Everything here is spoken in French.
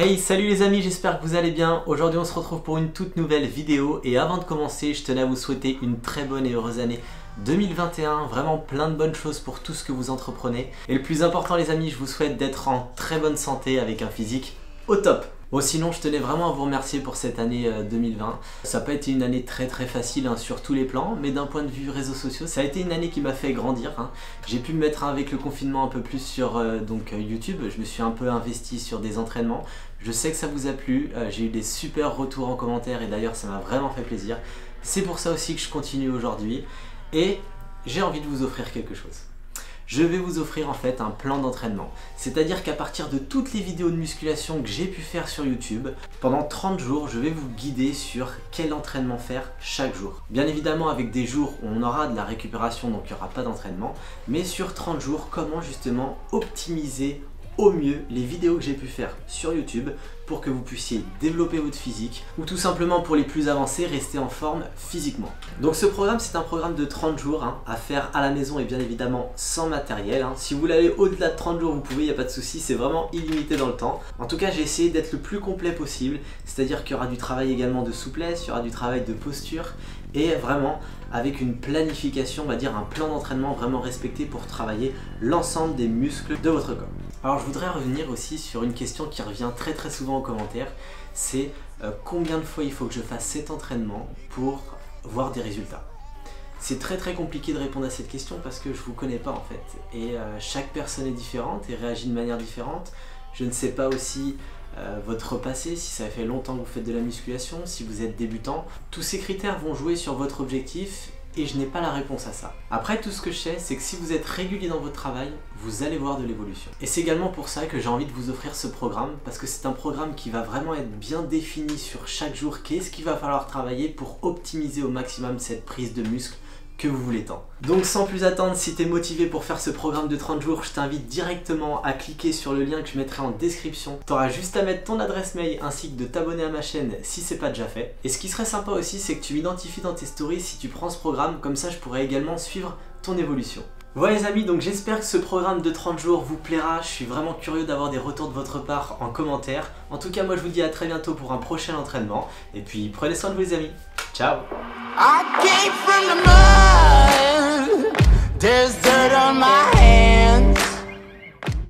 Hey, salut les amis, j'espère que vous allez bien. Aujourd'hui on se retrouve pour une toute nouvelle vidéo et avant de commencer, je tenais à vous souhaiter une très bonne et heureuse année 2021, vraiment plein de bonnes choses pour tout ce que vous entreprenez. Et le plus important les amis, je vous souhaite d'être en très bonne santé avec un physique au top. Bon, sinon je tenais vraiment à vous remercier pour cette année 2020. Ça n'a pas été une année très facile sur tous les plans, mais d'un point de vue réseaux sociaux, ça a été une année qui m'a fait grandir. J'ai pu me mettre avec le confinement un peu plus sur YouTube. Je me suis un peu investi sur des entraînements. Je sais que ça vous a plu, j'ai eu des super retours en commentaire et d'ailleurs ça m'a vraiment fait plaisir. C'est pour ça aussi que je continue aujourd'hui et j'ai envie de vous offrir quelque chose. Je vais vous offrir en fait un plan d'entraînement. C'est-à-dire qu'à partir de toutes les vidéos de musculation que j'ai pu faire sur YouTube, pendant 30 jours, je vais vous guider sur quel entraînement faire chaque jour. Bien évidemment avec des jours où on aura de la récupération, donc il n'y aura pas d'entraînement, mais sur 30 jours, comment justement optimiser au mieux les vidéos que j'ai pu faire sur YouTube pour que vous puissiez développer votre physique ou tout simplement pour les plus avancés, rester en forme physiquement. Donc ce programme, c'est un programme de 30 jours à faire à la maison et bien évidemment sans matériel. Si vous voulez aller au-delà de 30 jours, vous pouvez, il n'y a pas de souci, c'est vraiment illimité dans le temps. En tout cas, j'ai essayé d'être le plus complet possible, c'est-à-dire qu'il y aura du travail également de souplesse, il y aura du travail de posture et vraiment avec une planification, on va dire un plan d'entraînement vraiment respecté pour travailler l'ensemble des muscles de votre corps. Alors je voudrais revenir aussi sur une question qui revient très souvent en commentaire, c'est combien de fois il faut que je fasse cet entraînement pour voir des résultats. C'est très compliqué de répondre à cette question parce que je ne vous connais pas en fait et chaque personne est différente et réagit de manière différente. Je ne sais pas aussi votre passé, si ça fait longtemps que vous faites de la musculation, si vous êtes débutant. Tous ces critères vont jouer sur votre objectif et je n'ai pas la réponse à ça. Après, tout ce que je sais, c'est que si vous êtes régulier dans votre travail, vous allez voir de l'évolution. Et c'est également pour ça que j'ai envie de vous offrir ce programme, parce que c'est un programme qui va vraiment être bien défini sur chaque jour, qu'est-ce qu'il va falloir travailler pour optimiser au maximum cette prise de muscle que vous voulez tant. Donc sans plus attendre, si tu es motivé pour faire ce programme de 30 jours, je t'invite directement à cliquer sur le lien que je mettrai en description. Tu auras juste à mettre ton adresse mail ainsi que de t'abonner à ma chaîne si c'est pas déjà fait. Et ce qui serait sympa aussi, c'est que tu m'identifies dans tes stories si tu prends ce programme, comme ça je pourrai également suivre ton évolution. Voilà les amis, donc j'espère que ce programme de 30 jours vous plaira, je suis vraiment curieux d'avoir des retours de votre part en commentaire. En tout cas moi je vous dis à très bientôt pour un prochain entraînement, et puis prenez soin de vous les amis, ciao. I came from the mud, there's dirt on my hands.